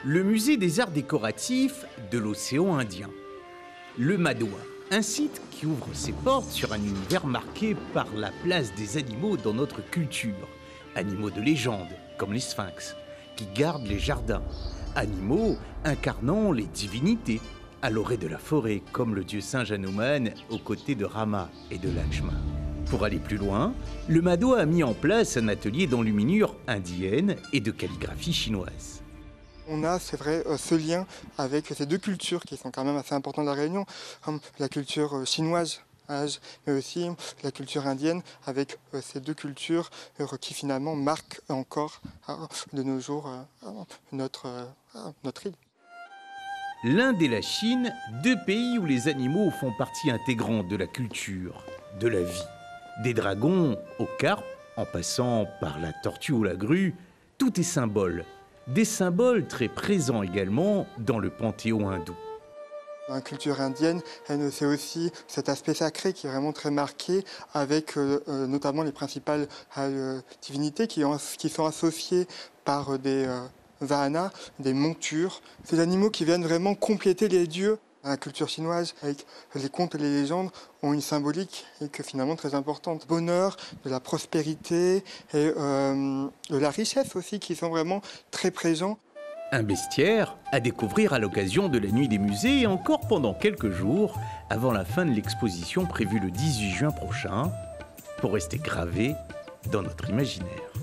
le musée des arts décoratifs de l'océan Indien. Le Madoua, un site qui ouvre ses portes sur un univers marqué par la place des animaux dans notre culture. Animaux de légende, comme les sphinx, qui gardent les jardins. Animaux incarnant les divinités, à l'orée de la forêt, comme le dieu Saint Hanuman aux côtés de Rama et de Lakshmana. Pour aller plus loin, le Madoua a mis en place un atelier d'enluminure indienne et de calligraphie chinoise. On a, c'est vrai, ce lien avec ces deux cultures qui sont quand même assez importantes de la Réunion, la culture chinoise, mais aussi la culture indienne, avec ces deux cultures qui finalement marquent encore de nos jours notre île. L'Inde et la Chine, deux pays où les animaux font partie intégrante de la culture, de la vie. Des dragons aux carpes, en passant par la tortue ou la grue, tout est symbole. Des symboles très présents également dans le panthéon hindou. Dans la culture indienne, c'est aussi cet aspect sacré qui est vraiment très marqué avec notamment les principales divinités qui sont associées par des vahanas, des montures. Ces animaux qui viennent vraiment compléter les dieux. La culture chinoise, avec les contes et les légendes, ont une symbolique et que finalement très importante. Bonheur, de la prospérité et de la richesse aussi qui sont vraiment très présents. Un bestiaire à découvrir à l'occasion de la nuit des musées et encore pendant quelques jours avant la fin de l'exposition prévue le 18 juin prochain pour rester gravé dans notre imaginaire.